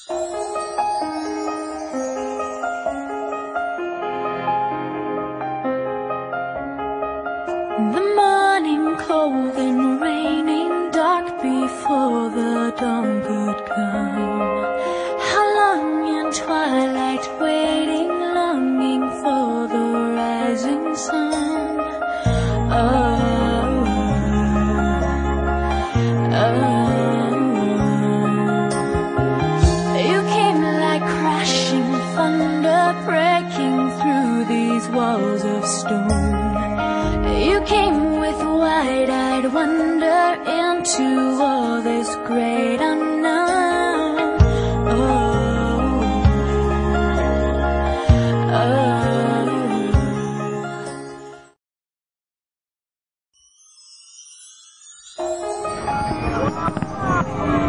The morning cold and raining, dark before the dawn could come. How long in twilight waiting, longing for the rising sun. You came like crashing thunder, breaking through these walls of stone. You came with wide-eyed wonder into all this great unknown. Oh, oh.